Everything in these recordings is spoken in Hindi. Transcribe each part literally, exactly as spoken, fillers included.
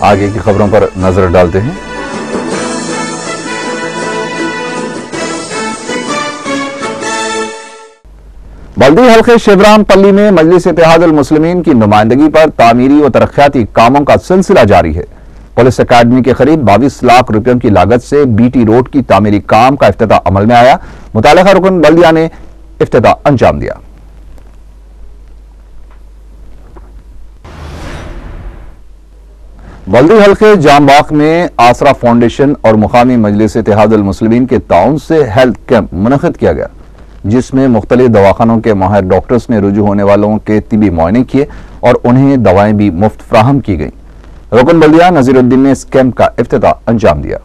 आगे की खबरों पर नजर डालते हैं। बल्दी हल्के शिवरामपल्ली में मजलिस इत्तेहादुल मुस्लिमीन की नुमाइंदगी पर तामीरी व तरक्याती कामों का सिलसिला जारी है। पुलिस अकादमी के करीब बाईस लाख रुपयों की लागत से बीटी रोड की तामीरी काम का इफ्तिताह अमल में आया। मुतालिका रुकन बल्दिया ने इफ्तिताह अंजाम दिया। बल्दी हल्के जामबाग में आसरा फाउंडेशन और मुकामी मजलिस इत्तेहादुल मुस्लिमीन के ताउन से हेल्थ कैंप मुनक़िद किया गया, जिसमें मुख्तलिफ दवाखानों के माहिर डॉक्टर्स ने रुजू होने वालों के तिबी मुआयने किए और उन्हें दवाएं भी मुफ्त फ्राहम की गई। रुकन बल्दिया नजीरुद्दीन ने इस कैंप का इफ्तिताह अंजाम दिया।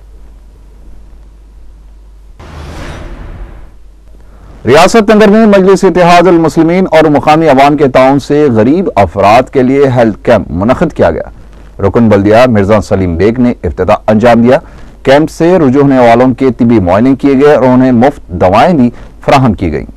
रियासत नगर में मजलिस इत्तेहादुल मुस्लिमीन और मुकामी अवाम के ताउन से गरीब अफराद के लिए हेल्थ कैंप मुनक़िद किया गया। रुकन बल्दिया मिर्जा सलीम बेग ने इफ्तिताह अंजाम दिया। कैंप से रुजू होने वालों के तिबी मुआयने किए गए और उन्हें मुफ्त दवाएं भी फ्राहम की गई।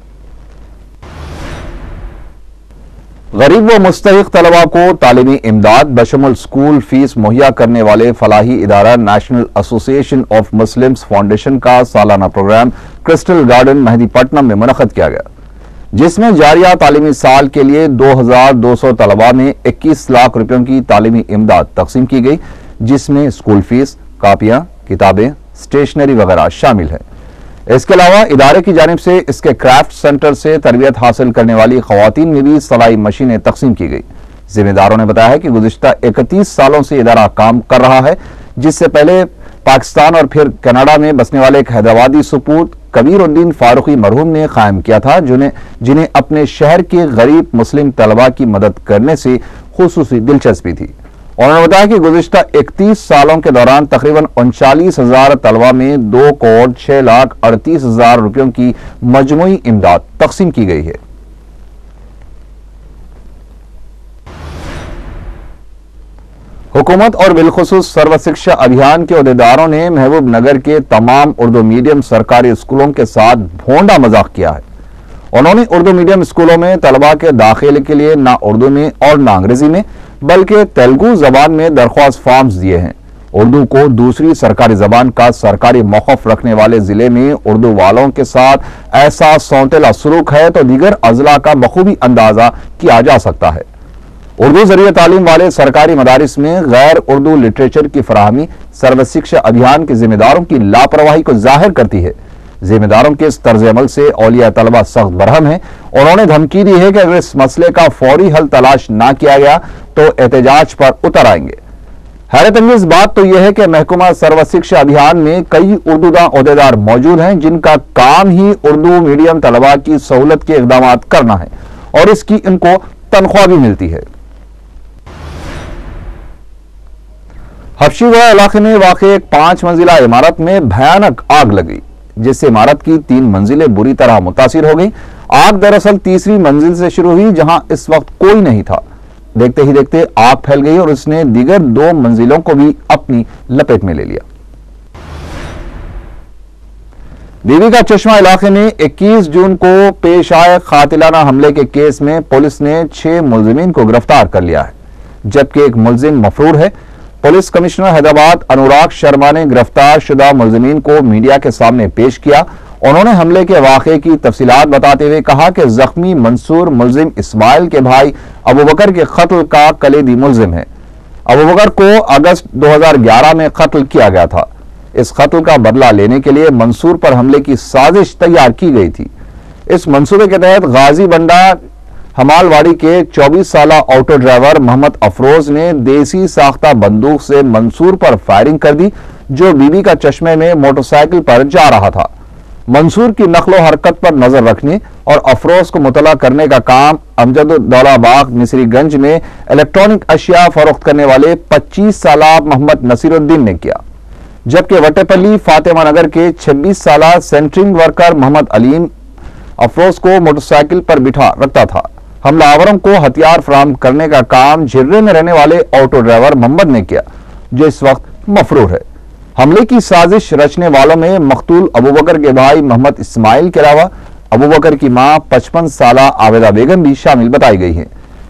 गरीब व मुस्तहिक तलबा को तालीमी इमदाद बशमुल स्कूल फीस मुहैया करने वाले फलाही इदारा National Association of Muslims Foundation का सालाना प्रोग्राम क्रिस्टल गार्डन मेहदीपट्टनम में मुनक़िद किया गया, जिसमें जारिया तालीमी साल के लिए दो हजार दो सौ तलबा में इक्कीस लाख रुपयों की तालीमी इमदाद तकसीम की गई, जिसमें स्कूल फीस, कापियां, किताबें, स्टेशनरी वगैरह शामिल है। इसके अलावा इदारे की जानिब से इसके क्राफ्ट सेंटर से तरबियत हासिल करने वाली खवातीन में भी सलाई मशीनें तकसीम की गई। जिम्मेदारों ने बताया है कि गुज़िश्ता इकतीस सालों से इदारा काम कर रहा है, जिससे पहले पाकिस्तान और फिर कनाडा में बसने वाले एक हैदराबादी सुपूत कबीरुद्दीन फारूकी मरहूम ने कायम किया था, जिन्हें जिन्हें अपने शहर के गरीब मुस्लिम तलबा की मदद करने से खुसूसी दिलचस्पी थी। उन्होंने बताया कि गुज़िश्ता इकतीस सालों के दौरान तकरीबन उनचालीस हजार तलबा में दो करोड़ छह लाख अड़तीस हजार रुपयों की मजमूई इमदाद तकसीम की गई है। हुकूमत और बिलखुसूस सर्व शिक्षा अभियान के अहदेदारों ने महबूब नगर के तमाम उर्दू मीडियम सरकारी स्कूलों के साथ भोंडा मजाक किया है। उन्होंने उर्दू मीडियम स्कूलों में तलबा के दाखिले के लिए ना उर्दू में और ना अंग्रेजी में बल्कि तेलुगु जबान में दरख्वास्त फॉर्म्स दिए हैं। उर्दू को दूसरी सरकारी जबान का सरकारी मौक़िफ़ रखने वाले जिले में उर्दू वालों के साथ ऐसा सौतेला सलूक है तो दीगर अजला का बखूबी अंदाजा किया जा सकता है। उर्दू जरिए तालीम वाले सरकारी मदारिस में गैर उर्दू लिटरेचर की फराहमी सर्व शिक्षा अभियान के जिम्मेदारों की लापरवाही को जाहिर करती है। जिम्मेदारों के इस तर्ज अमल से औलिया तलबा सख्त बरहम है। उन्होंने धमकी दी है कि अगर इस मसले का फौरी हल तलाश ना किया गया तो एहतजाज पर उतर आएंगे। हैरत अंगेज बात तो यह है कि महकमा सर्व शिक्षा अभियान में कई उर्दूदा ओहदेदार मौजूद हैं, जिनका काम ही उर्दू मीडियम तलबा की सहूलत के इकदाम करना है और इसकी इनको तनख्वाह भी मिलती है। हफ्शीगोया इलाके में वाक़े एक पांच मंजिला इमारत में भयानक आग लगी, जिससे इमारत की तीन मंजिलें बुरी तरह मुतासिर हो गई। आग दरअसल तीसरी मंजिल से शुरू हुई, जहां इस वक्त कोई नहीं था। देखते ही देखते आग फैल गई और उसने दीगर दो मंजिलों को भी अपनी लपेट में ले लिया। बीबी का चश्मा इलाके में इक्कीस जून को पेश आए कातिलाना हमले के केस में पुलिस ने छह मुलजिमीन को गिरफ्तार कर लिया है, जबकि एक मुलजिम मफरूर है। पुलिस कमिश्नर हैदराबाद अनुराग शर्मा ने गिरफ्तार शुदा मुलजिमीन को मीडिया के सामने पेश किया। उन्होंने हमले के वाक़े की तफसीलात बताते हुए कहा कि जख्मी मंसूर मुलजिम इस्माइल के भाई अबू बकर के कत्ल का कलीदी मुलजिम है। अबू बकर को अगस्त दो हजार ग्यारह में कत्ल किया गया था। इस कत्ल का बदला लेने के लिए मंसूर पर हमले की साजिश तैयार की गई थी। इस मंसूबे के तहत गाजी बंडा हमालवाड़ी के चौबीस साल ऑटो ड्राइवर मोहम्मद अफरोज ने देसी साख्ता बंदूक से मंसूर पर फायरिंग कर दी, जो बीबी का चश्मे में मोटरसाइकिल पर जा रहा था। मंसूर की नकलो हरकत पर नजर रखने और अफरोज को मुतला करने का काम अमजदुद्दौलाबाग मिसरीगंज में इलेक्ट्रॉनिक अशिया फरोख्त करने वाले पच्चीस साल मोहम्मद नसीरुद्दीन ने किया, जबकि वटेपल्ली फातिमा नगर के छब्बीस साल सेंटरिंग वर्कर मोहम्मद अलीम अफरोज को मोटरसाइकिल पर बिठा रखता था। हमलावरों को हथियार फराहम करने का काम झिर्रे में रहने वाले ऑटो ड्राइवर मोहम्मद ने किया, जो इस वक्त मफरूर है। हमले की साजिश रचने वालों में मकतूल अबू बकर के भाई मोहम्मद इस्माइल के अलावा अबू बकर की मां पचपन साल आवेदा बेगम भी शामिल बताई गई है।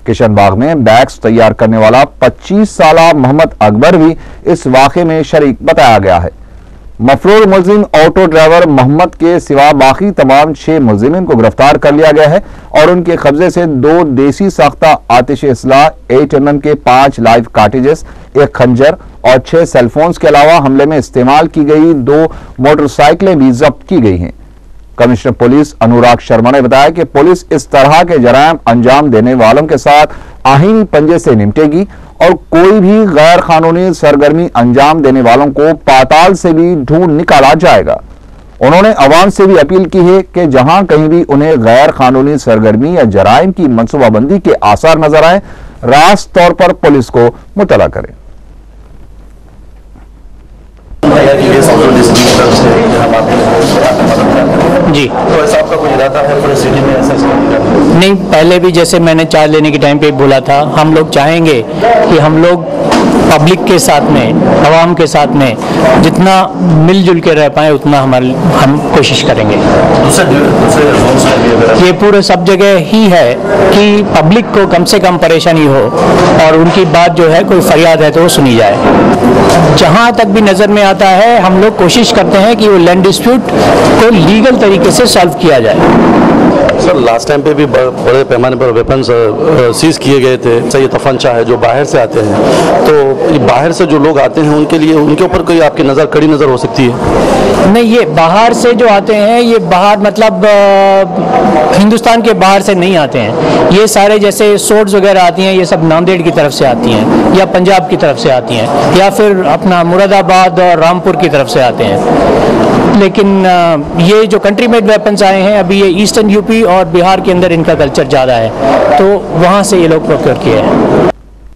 किशन बाग में बैग्स तैयार करने वाला पच्चीस साल मोहम्मद अकबर भी इस वाक़े में शरीक बताया गया है। मफरूर मुलजिम ऑटो ड्राइवर मोहम्मद के सिवा बाकी तमाम छह मुलजिमीन को गिरफ्तार कर लिया गया है और उनके कब्जे से दो देसी साख्ता आतिश असलाह, एट एम एम के पांच लाइव कार्टिजेस, एक खंजर और छह सेलफोन्स के अलावा हमले में इस्तेमाल की गई दो मोटरसाइकिलें भी जब्त की गई हैं। कमिश्नर पुलिस अनुराग शर्मा ने बताया कि पुलिस इस तरह के जराइम अंजाम देने वालों के साथ आहीनी पंजे से निपटेगी और कोई भी गैर कानूनी सरगर्मी अंजाम देने वालों को पाताल से भी ढूंढ निकाला जाएगा। उन्होंने अवाम से भी अपील की है कि जहां कहीं भी उन्हें गैर कानूनी सरगर्मी या जराइम की मनसूबाबंदी के आसार नजर आए, रास्त तौर पर पुलिस को मुतला करें। जी, तो ऐसा आपका कोई इरादा है पूरे सिटी में ऐसा नहीं? पहले भी जैसे मैंने चार्ज लेने के टाइम पे बोला था, हम लोग चाहेंगे कि हम लोग पब्लिक के साथ में, आवाम के साथ में जितना मिलजुल के रह पाए उतना हमारे हम कोशिश करेंगे। ये पूरे सब जगह ही है कि पब्लिक को कम से कम परेशानी हो और उनकी बात जो है कोई फरियाद है तो वो सुनी जाए। जहाँ तक भी नज़र में आता है हम लोग कोशिश करते हैं कि वो लैंड डिस्प्यूट को लीगल तरीके से सॉल्व किया जाए। सर, लास्ट टाइम पे भी बड़े पैमाने पर वेपन्स सीज किए गए थे। सर, ये तफंचा है जो बाहर से आते हैं, तो बाहर से जो लोग आते हैं उनके लिए उनके ऊपर कोई आपकी नज़र कड़ी नज़र हो सकती है? नहीं, ये बाहर से जो आते हैं ये बाहर मतलब आ, हिंदुस्तान के बाहर से नहीं आते हैं। ये सारे जैसे सोर्ड्स वगैरह आती हैं, ये सब नांदेड़ की तरफ से आती हैं या पंजाब की तरफ से आती हैं या फिर अपना मुरादाबाद और रामपुर की तरफ से आते हैं। लेकिन ये जो कंट्री मेड वेपन्स आए हैं अभी ये ईस्टर्न यूपी और बिहार के अंदर इनका कल्चर ज़्यादा है, तो वहाँ से ये लोग प्रोक्योर किए हैं।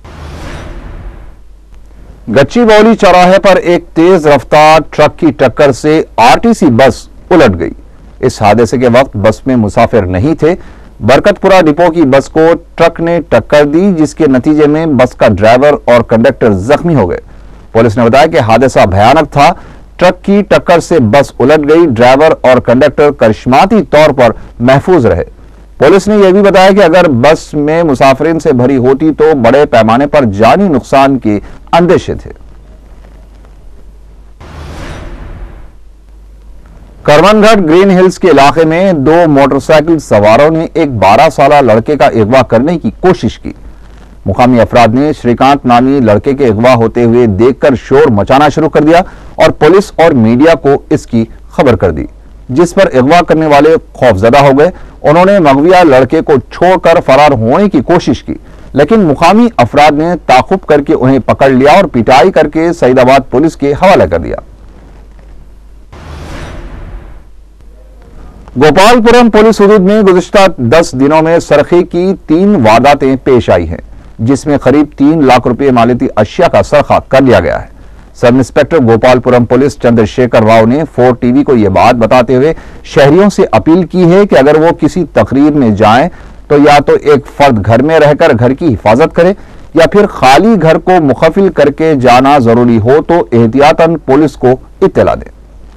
गच्चीबौली चौराहे पर एक तेज रफ्तार ट्रक की टक्कर से आरटीसी बस उलट गई। इस हादसे के वक्त बस में मुसाफिर नहीं थे। बरकतपुरा डिपो की बस को ट्रक ने टक्कर दी, जिसके नतीजे में बस का ड्राइवर और कंडक्टर जख्मी हो गए। पुलिस ने बताया कि हादसा भयानक था। ट्रक की टक्कर से बस उलट गई। ड्राइवर और कंडक्टर करिश्माती तौर पर महफूज रहे। पुलिस ने यह भी बताया कि अगर बस में मुसाफिरीन से भरी होती तो बड़े पैमाने पर जानी नुकसान के अंदेशे थे। करमनघाट ग्रीन हिल्स के इलाके में दो मोटरसाइकिल सवारों ने एक बारह साल लड़के का अगवा करने की कोशिश की। मुकामी अफराद ने श्रीकांत नामी लड़के के अगवा होते हुए देखकर शोर मचाना शुरू कर दिया और पुलिस और मीडिया को इसकी खबर कर दी, जिस पर अगवा करने वाले खौफजदा हो गए। उन्होंने मगविया लड़के को छोड़कर फरार होने की कोशिश की, लेकिन मुकामी अफराद ने ताकुब करके उन्हें पकड़ लिया और पिटाई करके सईदाबाद पुलिस के हवाले कर दिया। गोपालपुरम पुलिस हुदूद में गुज़िश्ता दस दिनों में सरखे की तीन वारदातें पेश आई हैं, जिसमें करीब तीन लाख रुपए मालियती अशिया का सरखा कर लिया गया है। Sub inspector Gopalapuram police Chandrashekhar Rao ने फोर टीवी को यह बात बताते हुए शहरियों से अपील की है कि अगर वो किसी तकरीब में जाएं तो या तो एक फर्द घर में रहकर घर की हिफाजत करे या फिर खाली घर को मुखफिल करके जाना जरूरी हो तो एहतियातन पुलिस को इत्तला दें।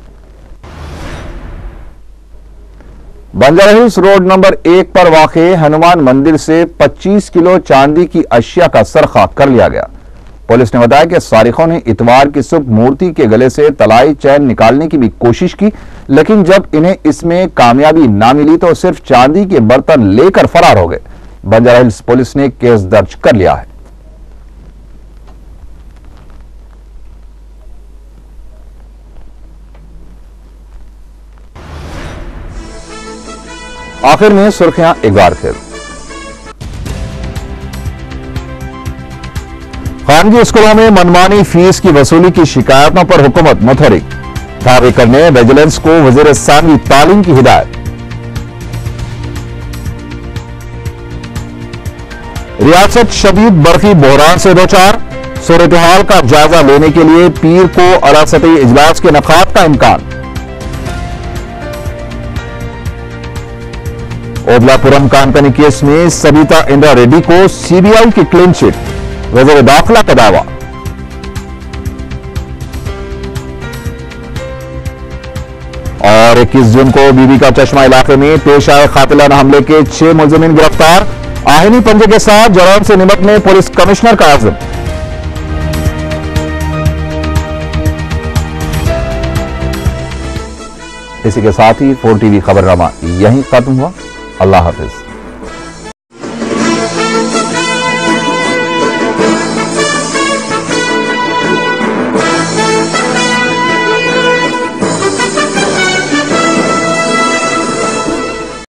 बंजारा हिल्स रोड नंबर एक पर वाक़े हनुमान मंदिर से पच्चीस किलो चांदी की अशिया का सरखा कर लिया गया। पुलिस ने बताया कि सारिकों ने इतवार की सुबह मूर्ति के गले से तलाई चैन निकालने की भी कोशिश की, लेकिन जब इन्हें इसमें कामयाबी ना मिली तो सिर्फ चांदी के बर्तन लेकर फरार हो गए। बंजारा हिल्स पुलिस ने केस दर्ज कर लिया है। आखिर में सुर्खियां एक बार फिर। खानगी स्कूलों में मनमानी फीस की वसूली की शिकायतों पर हुकूमत मुतहरिक। कार्रवाई करने विजिलेंस को वजीर सानवी तालीम की हिदायत। रियासत शदीद बरखी बहरान से दो चार। सूरत-ए-हाल का जायजा लेने के लिए पीर को अरासती इजलास के इनेकाद का इम्कान। ओबलापुरम कानकनी केस में सबिता इंदिरा रेड्डी को सीबीआई की क्लीन चिट। वज़ीर दाखिला का दावा। और इक्कीस जून को बीबी का चश्मा इलाके में पेश आए कातिलाना हमले के छह मुलजिमीन गिरफ्तार। आहिनी पंजे के साथ जरायम से निपटने पुलिस कमिश्नर का आज़म। इसी के साथ ही फोर टीवी खबरनामा यहीं खत्म हुआ। अल्लाह हाफिज।